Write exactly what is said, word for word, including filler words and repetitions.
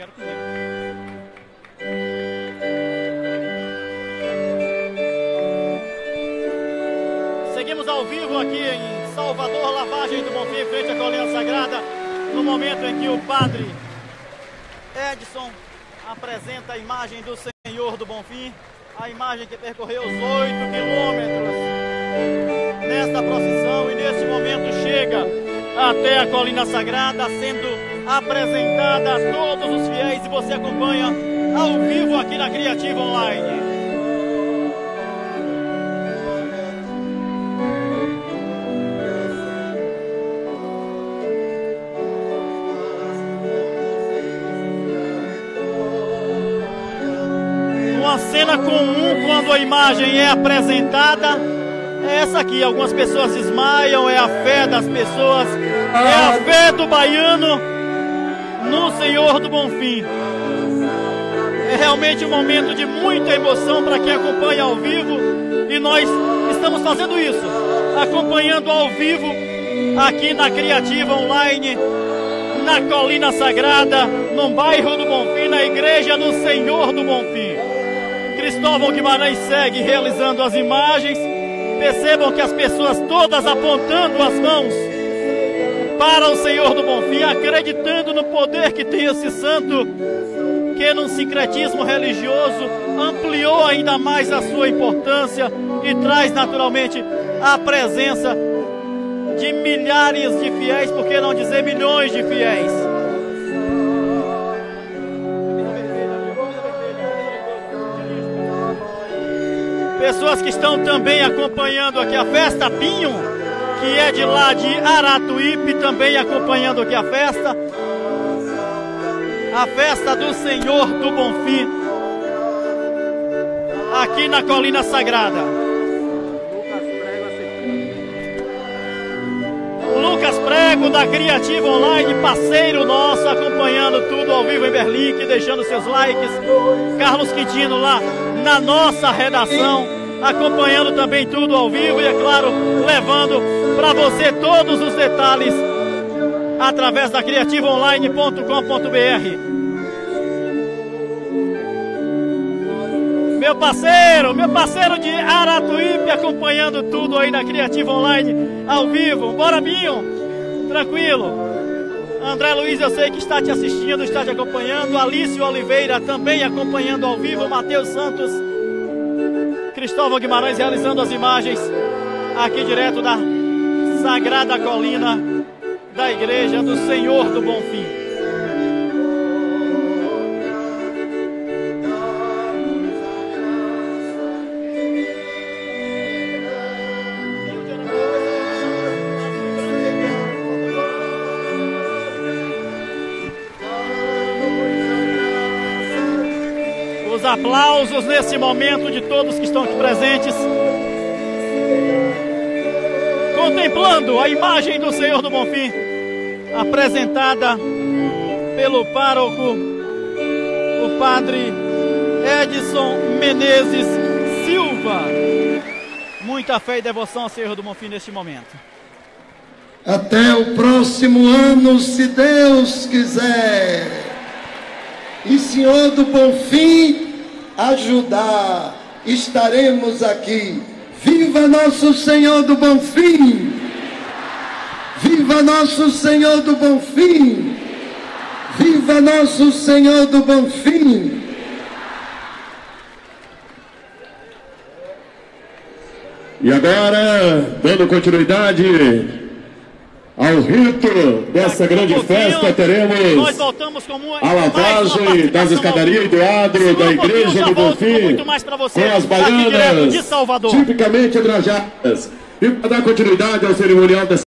quero comer. Seguimos ao vivo aqui em Salvador, Lavagem do Bonfim, frente à Colina Sagrada, no momento em que o padre Edson apresenta a imagem do Senhor do Bonfim, a imagem que percorreu os oito quilômetros nesta procissão e neste momento chega até a Colina Sagrada, sendo apresentada a todos os fiéis, e você acompanha ao vivo aqui na Criativa Online. Uma cena comum quando a imagem é apresentada é essa aqui. Algumas pessoas desmaiam, é a fé das pessoas, é a fé do baiano no Senhor do Bonfim. É realmente um momento de muita emoção para quem acompanha ao vivo, e nós estamos fazendo isso, acompanhando ao vivo aqui na Criativa Online, na Colina Sagrada, no bairro do Bonfim, na Igreja do Senhor do Bonfim. Cristóvão Guimarães segue realizando as imagens. Percebam que as pessoas todas apontando as mãos para o Senhor do Bonfim, acreditando no poder que tem esse santo, que no sincretismo religioso ampliou ainda mais a sua importância e traz naturalmente a presença de milhares de fiéis, por que não dizer milhões de fiéis. Pessoas que estão também acompanhando aqui a festa, Pinho, que é de lá de Aratuípe, também acompanhando aqui a festa. A festa do Senhor do Bonfim, aqui na Colina Sagrada. Lucas Prego, da Criativa Online, parceiro nosso, acompanhando tudo ao vivo em Berlim, deixando seus likes. Carlos Quintino lá na nossa redação, acompanhando também tudo ao vivo e, é claro, levando para você todos os detalhes através da criativa online ponto com ponto br. Meu parceiro, meu parceiro de Aratuípe, acompanhando tudo aí na Criativa Online ao vivo. Bora, Binho, tranquilo. André Luiz, eu sei que está te assistindo, está te acompanhando. Alice Oliveira também acompanhando ao vivo. Matheus Santos, Cristóvão Guimarães realizando as imagens aqui direto da Sagrada Colina da Igreja do Senhor do Bonfim. Os aplausos nesse momento de todos que estão aqui presentes, contemplando a imagem do Senhor do Bonfim, apresentada pelo pároco, o padre Edson Menezes Silva. Muita fé e devoção ao Senhor do Bonfim neste momento. Até o próximo ano, se Deus quiser. E Senhor do Bonfim ajudar, estaremos aqui. Viva nosso Senhor do Bonfim! Viva nosso Senhor do Bonfim! Viva nosso Senhor do Bonfim! E agora, dando continuidade ao rito dessa grande festa, teremos a lavagem das escadarias do adro da Igreja do Bonfim, com as baianas tipicamente trajadas. E para dar continuidade ao cerimonial dessa